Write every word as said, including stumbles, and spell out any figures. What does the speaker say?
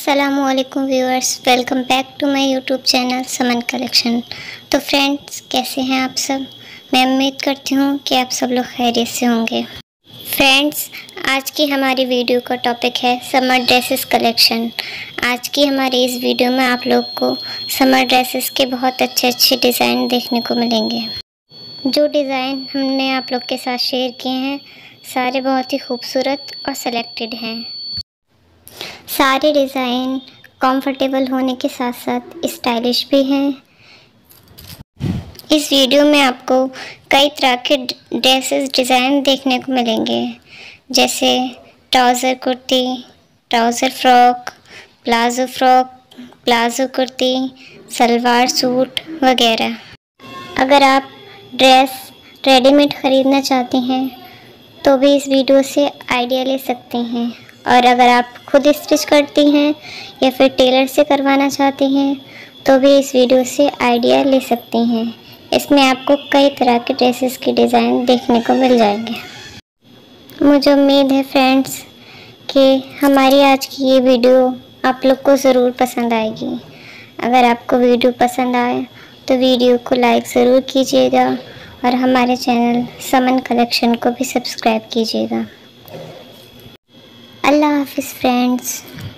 अस्सलामुअलैकुम viewers, welcome back to my YouTube channel Saman collection. तो friends, कैसे हैं आप सब? मैं उम्मीद करती हूँ कि आप सब लोग खैरियत से होंगे। फ्रेंड्स, आज की हमारी वीडियो का टॉपिक है समर ड्रेसेस कलेक्शन। आज की हमारी इस वीडियो में आप लोग को समर ड्रेसेस के बहुत अच्छे अच्छे डिज़ाइन देखने को मिलेंगे। जो डिज़ाइन हमने आप लोग के साथ शेयर किए हैं सारे बहुत ही खूबसूरत और सेलेक्टेड हैं। सारे डिज़ाइन कंफर्टेबल होने के साथ साथ स्टाइलिश भी हैं। इस वीडियो में आपको कई तरह के ड्रेसेस डिज़ाइन देखने को मिलेंगे, जैसे trouser kurti, trouser frock, palazzo frock, palazzo kurti, salwar suit वगैरह। अगर आप ड्रेस रेडीमेड ख़रीदना चाहते हैं तो भी इस वीडियो से आइडिया ले सकते हैं, और अगर आप खुद स्टिच करती हैं या फिर टेलर से करवाना चाहती हैं तो भी इस वीडियो से आइडिया ले सकती हैं। इसमें आपको कई तरह के ड्रेसेस के डिज़ाइन देखने को मिल जाएंगे। मुझे उम्मीद है फ्रेंड्स कि हमारी आज की ये वीडियो आप लोग को ज़रूर पसंद आएगी। अगर आपको वीडियो पसंद आए तो वीडियो को लाइक ज़रूर कीजिएगा और हमारे चैनल समन कलेक्शन को भी सब्सक्राइब कीजिएगा। अल्लाह हाफ़िज़ फ्रेंड्स।